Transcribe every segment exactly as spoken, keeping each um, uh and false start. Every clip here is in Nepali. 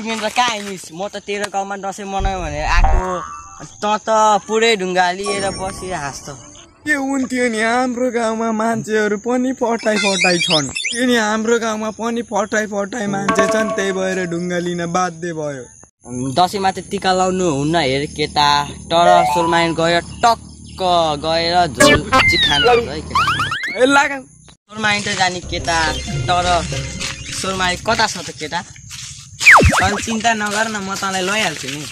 तिमीहरू त कहाँ हिँडिस् म त तेरो गाउँमा दसैँ मनायो भनेर आएको त त पुरै ढुङ्गा लिएर बसी हाँस्छ के हुन्थ्यो नि हाम्रो गाउँमा मान्छेहरू पनि फटाइ फटाइ छन् के नि हाम्रो गाउँमा पनि फटाइ फटाइ मान्छे छन् त्यही भएर ढुङ्गा लिन बाध्य भयो दसैँमा चाहिँ टिका लाउनु हुन्न हेर केटा तर सोलमाइन गएर टक्क गएर झोल चाहिँ खानु है केटा सोलमाइन त जाने केटा तर सोलमाइन कता छ त केटा अनि चिन्ता नगर न म तँलाई लैहाल्छु नि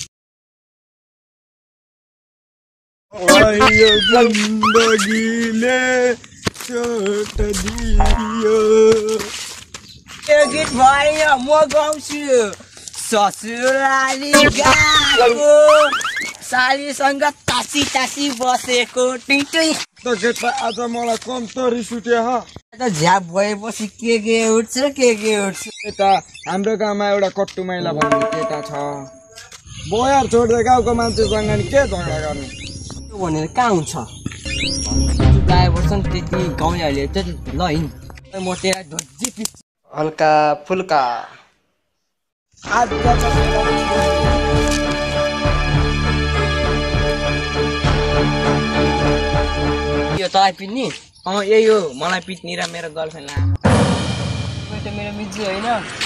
यो जिन्दगीले छोट दियो यो गीत भयो म गाउँछु ससुराली गएको सालीसँग तासी तासी बसेको टिटुई त केटा आज मलाई कम्तरी सुट्यो ह त झ्याप भएपछि के के उठ्छ के के उठ्छ केटा हाम्रो गाउँमा एउटा कट्टु माइला भन्ने केटा छ बोयार छोड्दै गाउँको मान्छेसँग नि के झगडा गर्नु भनेर कहाँ हुन्छ गाए बस्छन् त्यति गाउँलेहरूले त्यति ल हिँड म तेरा ढोजी पिच हल्का फुल्का आज यो तँलाई पिट्ने अँ यही हो मलाई पिट्ने र मेरो गर्लफ्रेन्डलाई त मेरो मिजु होइन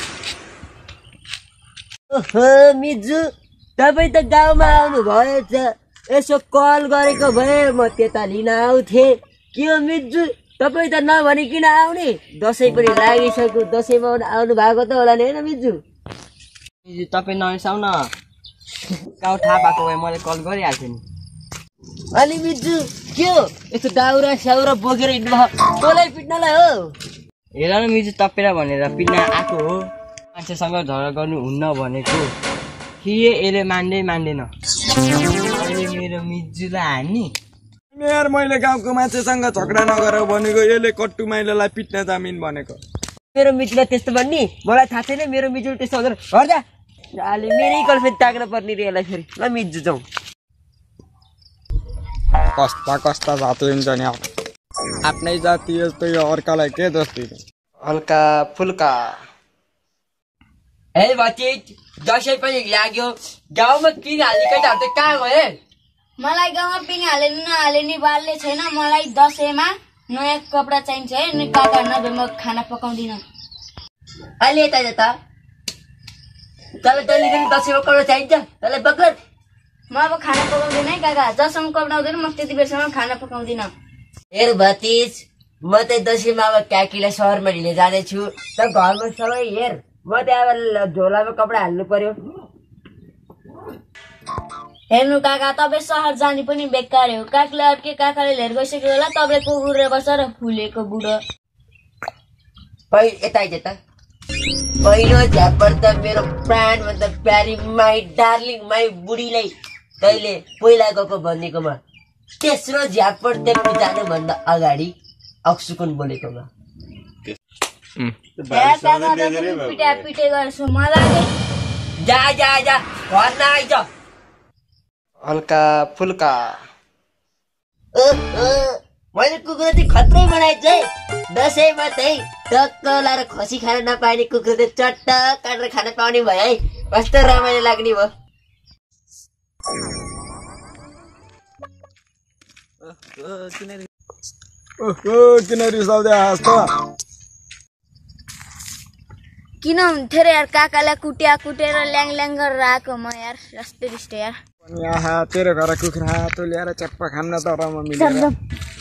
ओहो मिजु तपाईँ त गाउँमा आउनु भएछ यसो कल गरेको भए म त्यता लिन आउँथे के हो मिजु तपाईँ त नभनिकन आउने दसैँ पनि लागिसक्यो दसैँमा आउनु भएको त होला नि होइन मिजु मिजु तपाईँ नरिसाउ न गाउँ थाहा भएको भए मैले कल गरिहाल्थेँ नि अनि मिजु के हो यस्तो दाउरा स्याउरा बोकेर हिँड्नु भयो तँलाई पिट्नलाई हो हेर न मिजु तपाईँलाई भनेर पिट्न आएको हो मान्छेसँग झगडा गर्नु हुन्न भनेको कि यसले मान्दै मान्दैन अहिले मेरो मिजुलाई हान्ने यार मैले गाउँको मान्छेसँग झगडा नगर भनेको यसले कट्टु माइलालाई पिट्न जामिन भनेको मेरो मिजुलाई त्यस्तो भन्ने मलाई थाहा छैन मेरो मिजुले त्यस्तो गरेर हर्जा अहिले मेरै गर्लफ्रेन्ड ताक्न पर्ने रे यसलाई फेरि ल मिजु जाउँ कस्ता कस्ता जाति हुन्छ नि आफ्नै जाति यस्तो यो अर्कालाई के जस्तै हल्का फुल्का ए भतिज दसैँ पनि लाग्यो गाउँमा पिङ हाल्ने केटाहरू त कहाँ गए मलाई गाउँमा पिङ हाले नहाले नि बाल्ने छैन मलाई दसैँमा नयाँ कपडा चाहिन्छ है अनि काका नभए म खाना पकाउँदिनँ अहिले यता यता तँलाई तैँले पनि दसैँमा कपडा चाहिन्छ तँलाई पक्र म अब खाना पकाउँदिनँ है काका जसम्म कपडा आउँदैन म त्यति बेरसम्म खाना पकाउँदिनँ हेर भतिज म त दसैँमा अब काकीलाई सहरमा लिन जाँदैछु त घरमा सबै हेर म त अब झोलामा कपडा हाल्नु पर्यो हेर्नु काका तपाईँ सहर जाने पनि बेकार हो काकीलाई अर्कै काकाले लिएर गइसक्यो होला तपाईँले कुकुरेर बस्छ र फुलेको बुढो यता यता पहिलो झ्यापर त मेरो प्राण भन्दा प्यारी माई डार्लिङ माई बुढीलाई तैँले पहिला गएको भनिदिएकोमा तेस्रो झ्यापर त्यहाँ जानुभन्दा अगाडि अक्सुकुन बोलेकोमा पिटा पिटे गर्छु मलाई जा जा जा घर नआइज हल्का फुल्का मैले कुकुर चाहिँ खत्रै बनाएछु है दसैँमा चाहिँ टक्क लाएर खसी खान नपाउने कुकुर चाहिँ चट्ट काटेर खान पाउने भयो है कस्तो रमाइलो लाग्ने भयो ओहो किन रिसाउँदै हाँस्छ किन हुन्थ्यो रे यार काकालाई कुटिया कुटेर ल्याङ ल्याङ गरेर आएको म यार जस्तै रिष्ट यार यहाँ तेरो घर कुखुरा तँ ल्याएर चप्पा खान्न त रमा मिलेर